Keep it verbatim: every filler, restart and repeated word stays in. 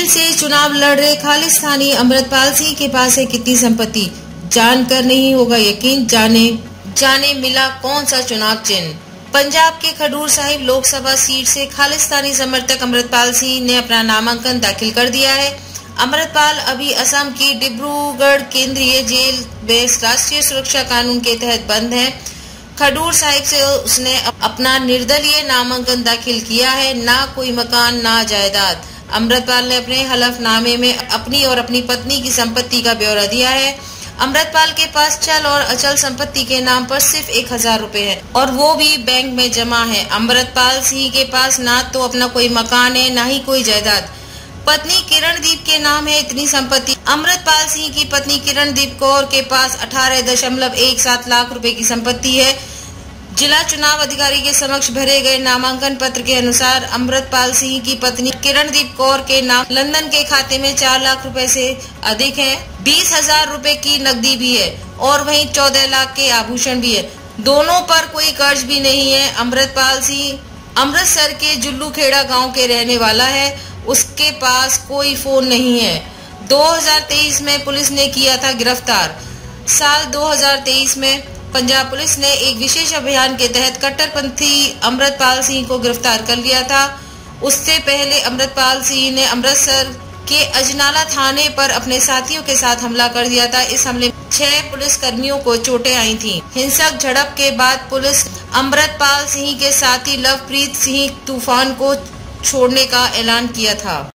Jail से चुनाव लड़ रहे खालिस्तानी अमृतपाल सिंह के पास है कितनी संपत्ति, जानकर नहीं होगा यकीन। जाने जाने मिला कौन सा चुनाव चिन्ह। पंजाब के खडूर साहिब लोकसभा सीट से खालिस्तानी समर्थक अमृतपाल सिंह ने अपना नामांकन दाखिल कर दिया है। अमृतपाल अभी असम की डिब्रूगढ़ केंद्रीय जेल में राष्ट्रीय सुरक्षा कानून के तहत बंद है। खडूर साहिब से उसने अपना निर्दलीय नामांकन दाखिल किया है। ना कोई मकान ना जायदाद। अमृतपाल ने अपने हलफनामे में अपनी और अपनी पत्नी की संपत्ति का ब्यौरा दिया है। अमृतपाल के पास चल और अचल संपत्ति के नाम पर सिर्फ एक हजार रूपए है और वो भी बैंक में जमा है। अमृतपाल सिंह के पास ना तो अपना कोई मकान है, ना ही कोई जायदाद। पत्नी किरणदीप के नाम है इतनी संपत्ति। अमृतपाल सिंह की पत्नी किरणदीप कौर के पास अठारह दशमलव एक सात लाख रुपए की संपत्ति है। जिला चुनाव अधिकारी के समक्ष भरे गए नामांकन पत्र के अनुसार अमृतपाल सिंह की पत्नी किरणदीप कौर के नाम लंदन के खाते में चार लाख रुपए से अधिक है। बीस हजार रूपए की नकदी भी है और वहीं चौदह लाख के आभूषण भी है। दोनों पर कोई कर्ज भी नहीं है। अमृतपाल सिंह अमृतसर के जुल्लू खेड़ा गाँव के रहने वाला है। उसके पास कोई फोन नहीं है। दो हजार तेईस में पुलिस ने किया था गिरफ्तार। साल दो हजार तेईस में पंजाब पुलिस ने एक विशेष अभियान के तहत कट्टरपंथी अमृतपाल सिंह को गिरफ्तार कर लिया था। उससे पहले अमृतपाल सिंह ने अमृतसर के अजनाला थाने पर अपने साथियों के साथ हमला कर दिया था। इस हमले में छह पुलिस कर्मियों को चोटें आई थीं। हिंसक झड़प के बाद पुलिस अमृतपाल सिंह के साथी लवप्रीत सिंह तूफान को छोड़ने का ऐलान किया था।